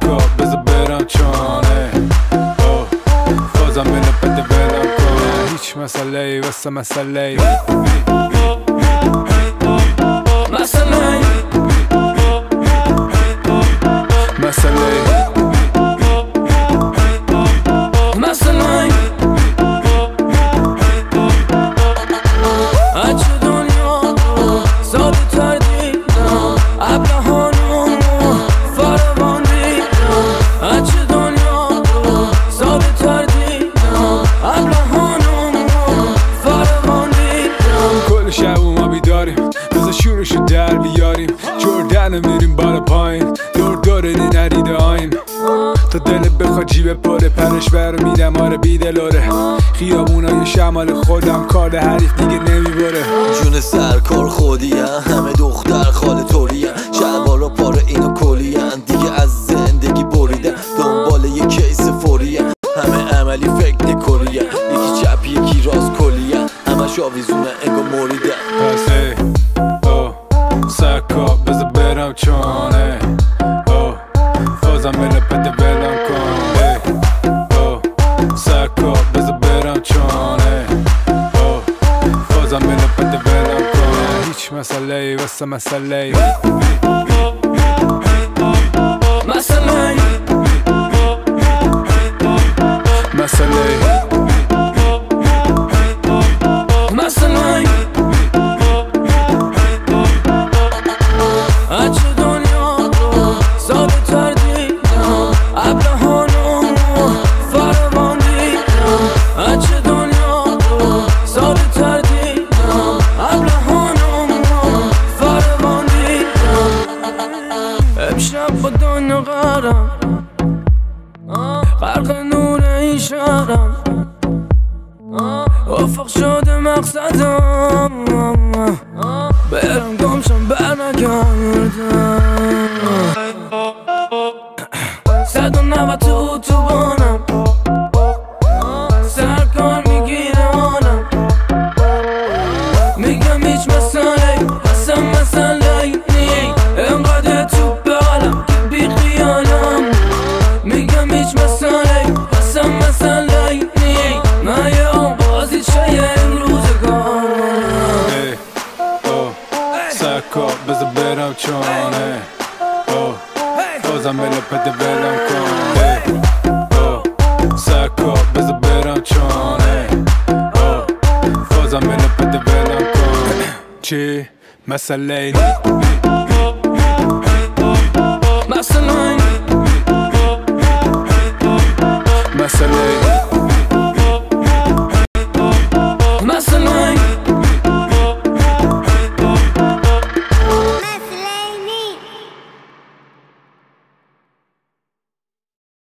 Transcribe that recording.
سکا بذار برم چانه فازم بینه پده بدم کنه هیچ مسئله ای واسه مسئله ای بذار شورشو در بیاریم جردن میریم بالا پایین دور نریده آین تا دلت بخواد جیب پره پرش برو میدم آره بیدلاره خیابونای شمال خودم کار حریف دیگه نمیبره جون سرکار خودیم همه دختر خاله طوریم شلوارا پاره اینو کلیم دیگه از زندگی بریدم دنبال یه کیس فوریم همه عملی فکر نکوریم یکی چپ یکی راست کلیم همش آویزونه انگار مریدم سکا بذار برم چانه فازم بینه پده بدم کنه سکا بذار برم چانه فازم بینه پده بدم کنه هیچ مسئله ای واسه مسئله ای امشب با دنیا قرم غرق نور این شهرم افق شده مقصدم برم گمشم برنگردم 190 تو بانم سرکار میگیره آنم میگم هیچ مسئله اصلا مسئله نی انقدر تو بغلم که بی خیالم میگم هیچ مسئله اصلا مسئله نی من یه اون بازی چه امروزگارم سکا بذار برم چانه فازم بینه پده بدم کنه سکا بذار برم چانه فازم بینه پده بدم کنه چی مسئله نی